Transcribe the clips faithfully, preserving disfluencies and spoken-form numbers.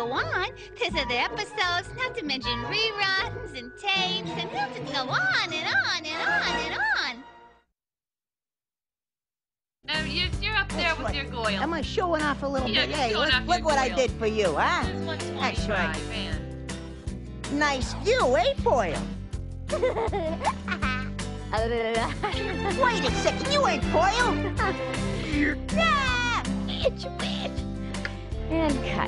go on because of the episodes, not to mention reruns and tapes, and he'll just go on and on and on and on. Um, you're, you're up there with your Goyle. Am I showing off a little Yeah, bit? you're Hey, showing look, off look your what I Goyle. did for you, huh? This one's That's right. twenty-five, man. Nice view, eh, Poil? Wait a second, you ain't Poil. Ah! Itch, itch. And cut.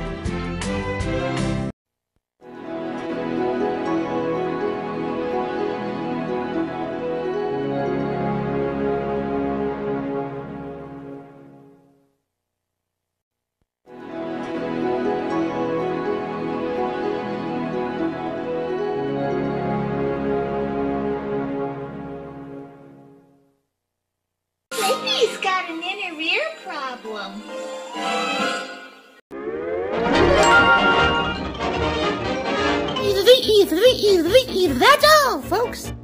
He's got an inner ear problem. Easily, easily, easily, easily. That's all, folks.